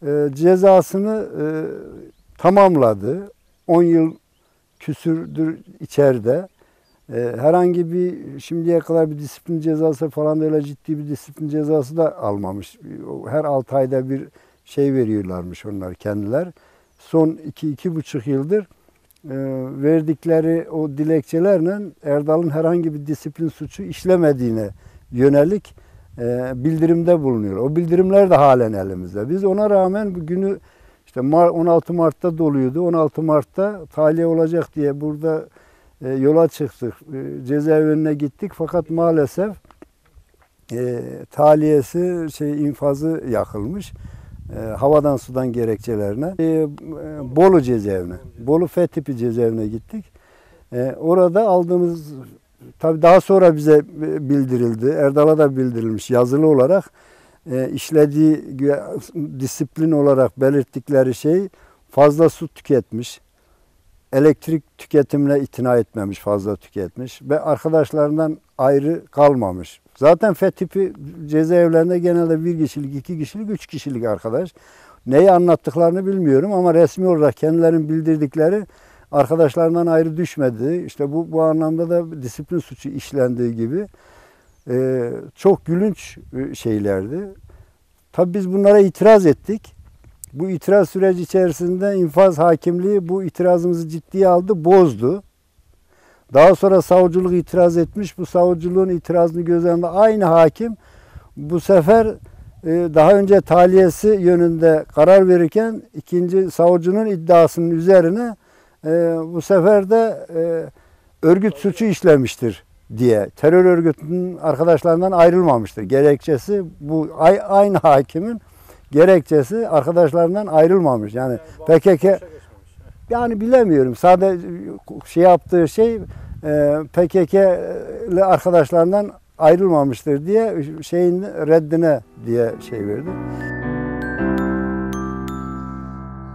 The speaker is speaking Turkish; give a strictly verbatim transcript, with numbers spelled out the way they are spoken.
e, cezasını e, tamamladı. on yıl küsürdür içeride. E, herhangi bir şimdiye kadar bir disiplin cezası falan öyle ciddi bir disiplin cezası da almamış. Her altı ayda bir şey veriyorlarmış onlar kendiler. Son iki iki buçuk yıldır e, verdikleri o dilekçelerle Erdal'ın herhangi bir disiplin suçu işlemediğine yönelik e, bildirimde bulunuyor. O bildirimler de halen elimizde. Biz ona rağmen bu günü işte on altı Mart'ta doluydu. on altı Mart'ta tahliye olacak diye burada e, yola çıktık. E, cezaevine gittik fakat maalesef e, tahliyesi şey infazı yakılmış. E, havadan sudan gerekçelerine. E, Bolu cezaevine, Bolu F tipi cezaevine gittik. E, orada aldığımız, tabii daha sonra bize bildirildi, Erdal'a da bildirilmiş yazılı olarak e, işlediği disiplin olarak belirttikleri şey fazla su tüketmiş, elektrik tüketimine itina etmemiş, fazla tüketmiş ve arkadaşlarından ayrı kalmamış. Zaten F tipi cezaevlerinde genelde bir kişilik, iki kişilik, üç kişilik arkadaş. Neyi anlattıklarını bilmiyorum ama resmi olarak kendilerinin bildirdikleri arkadaşlarından ayrı düşmedi. İşte bu bu anlamda da disiplin suçu işlendiği gibi e, çok gülünç şeylerdi. Tabii biz bunlara itiraz ettik. Bu itiraz süreci içerisinde infaz hakimliği bu itirazımızı ciddiye aldı, bozdu. Daha sonra savcılık itiraz etmiş. Bu savcılığın itirazını göz önünde aynı hakim bu sefer e, daha önce tahliyesi yönünde karar verirken ikinci savcının iddiasının üzerine e, bu sefer de e, örgüt suçu işlemiştir diye terör örgütünün arkadaşlarından ayrılmamıştır. Gerekçesi bu aynı hakimin gerekçesi arkadaşlarından ayrılmamış. Yani, yani P K K yani bilemiyorum. Sadece şey yaptığı şey e, P K K'li arkadaşlarından ayrılmamıştır diye şeyin reddine diye şey verdi.